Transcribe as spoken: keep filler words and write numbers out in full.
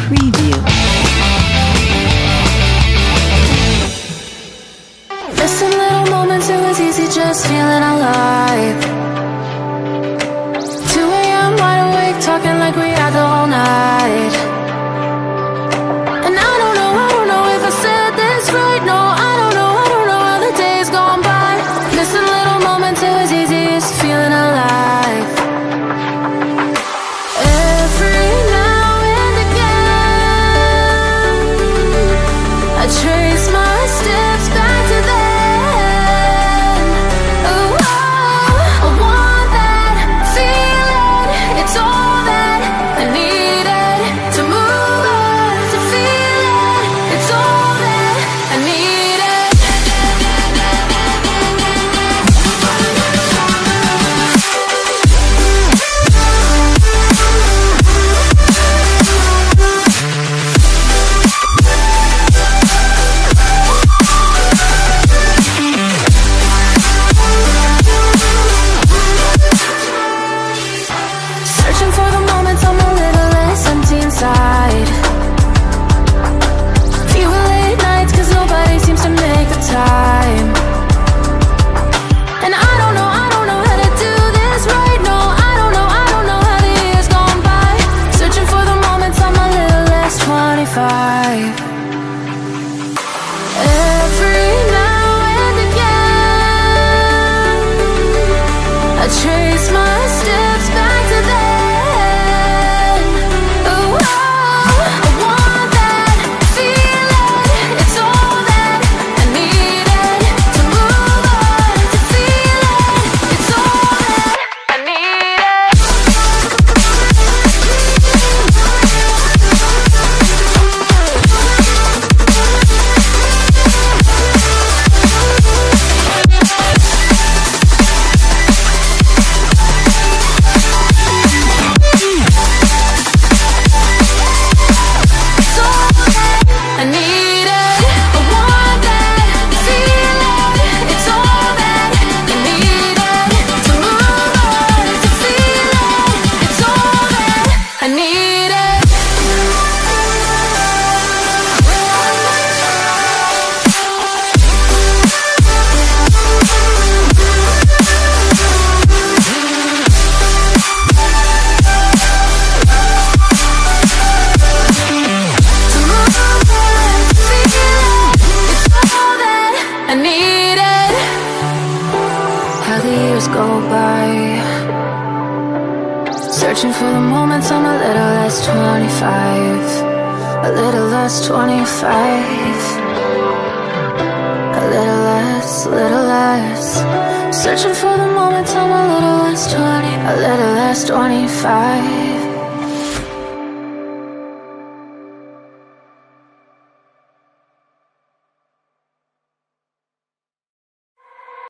Preview. Missing little moments, it was easy just feeling alive. two a m wide awake, talking like we had the whole night. And I don't know, I don't know if I said this right. No, I don't know, I don't know how the days gone by. Missing little moments, it was easy just feeling alive. Every now and again, I trace my steps back to then. Oh, I want that feeling. It's all that I needed to move on, to feel it. It's all that I needed. Searching for the moments I'm a little less empty inside. Fewer late nights cause nobody seems to make the time. And I don't know, I don't know how to do this right. No, I don't know, I don't know how the years gone by. Searching for the moments I'm a little less twenty-five. Every now and again, I trace my steps back to then. Oh, I want that feeling. It's all that I needed to move on, to feel it. It's all that I needed. It's all that I needed. I want that feeling. It's all that I needed to move on, to feel it. It's all that I needed. To move on, to feel it. It's all that I needed. How the years go by, searching for the moments I'm a little less twenty-five. A little less twenty-five. A little less, little less. Searching for the moments I'm a little less twenty. A little less twenty-five.